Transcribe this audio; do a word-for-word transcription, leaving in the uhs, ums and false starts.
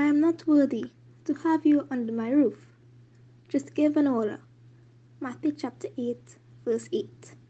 am not worthy to have you under my roof. Just give an order. Matthew chapter eight, verse eight.